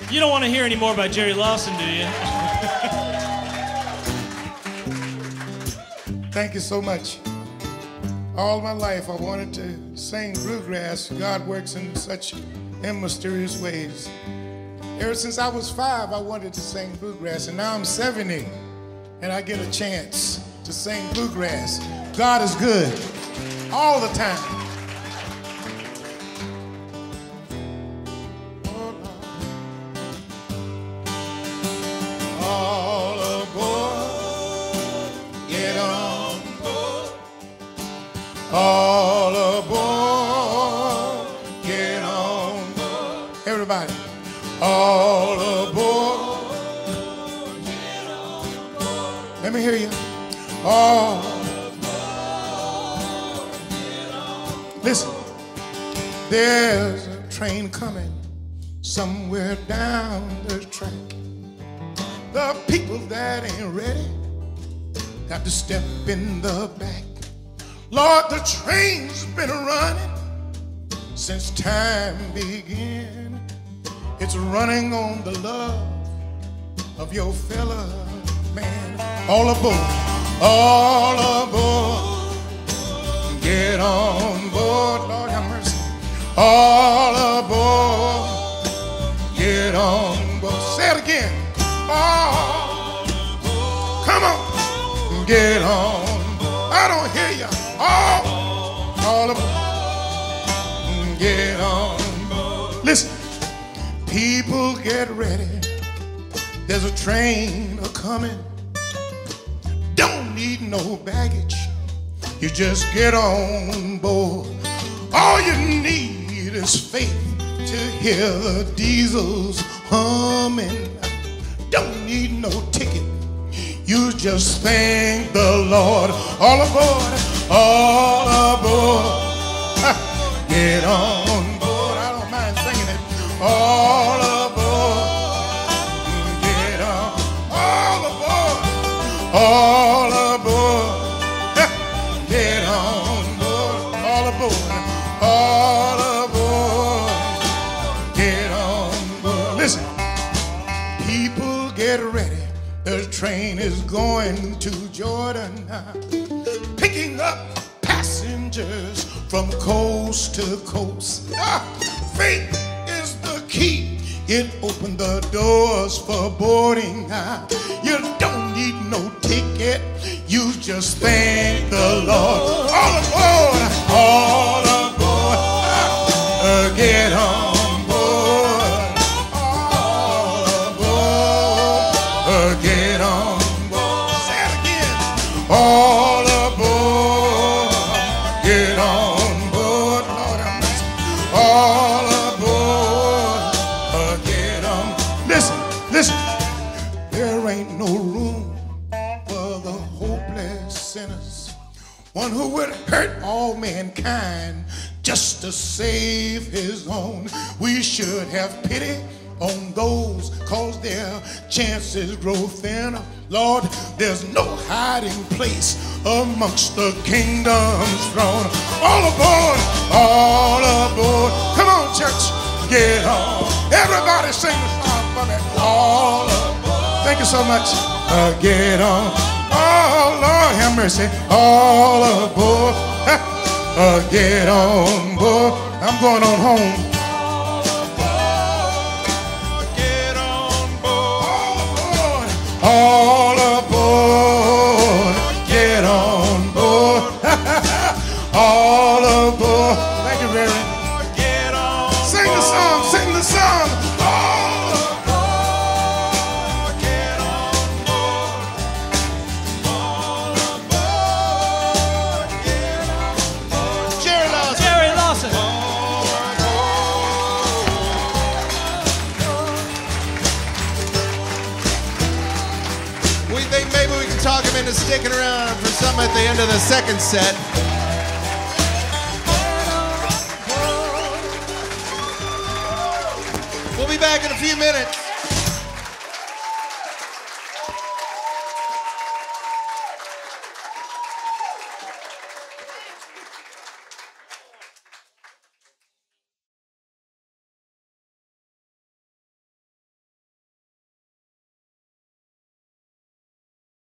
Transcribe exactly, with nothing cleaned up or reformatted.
You don't want to hear any more about Jerry Lawson, do you? Thank you so much. All my life I wanted to sing bluegrass. God works in such in mysterious ways. Ever since I was five, I wanted to sing bluegrass, and now I'm seventy, and I get a chance to sing bluegrass. God is good all the time. All aboard, get on board. All aboard, get on board. Everybody, all aboard, get on board. Let me hear you. All aboard, get on board. Listen, there's a train coming somewhere down the track. The people that ain't ready got to step in the back. Lord, the train's been running since time began. It's running on the love of your fellow man. All aboard, all aboard, get on board. Lord have mercy. All aboard, get on board. Say it again. All aboard. Come on, get on. I don't hear you. All, all aboard, get on board. Listen, people get ready. There's a train a-coming. Don't need no baggage. You just get on board. All you need is faith to hear the diesels humming. Don't need no ticket. You just thank the Lord. All aboard, all aboard. Ha, get on board. I don't mind singing it. All aboard, get on. All aboard, all aboard. Ha, get on board. All aboard, all aboard. Get on board. Listen, people get ready. The train is going to Jordan now, picking up passengers from coast to coast. Ah, faith is the key. It opened the doors for boarding now. You don't need no ticket. You just thank the Lord. All aboard, all aboard. Ah, uh, get on. Get on board. Say it again. All aboard. Get on board. Lord have mercy. All aboard. Uh, get on. Listen, listen. There ain't no room for the hopeless sinners. One who would hurt all mankind just to save his own. We should have pity on those, cause their chances grow thinner. Lord, there's no hiding place amongst the kingdom's throne. All aboard, all aboard. Come on, church, get on. Everybody sing the song for me. All aboard. Thank you so much. Uh, get on. Oh, Lord have mercy. All aboard. Uh, get on board. I'm going on home. All aboard, get on board. All aboard. Thank you, Reverend. Get on. Sing the song, sing the song. All aboard, get on board. All aboard, get on board. Jerry Lawson. Jerry Lawson. We think maybe we can talk him into sticking around for something at the end of the second set. We'll be back in a few minutes.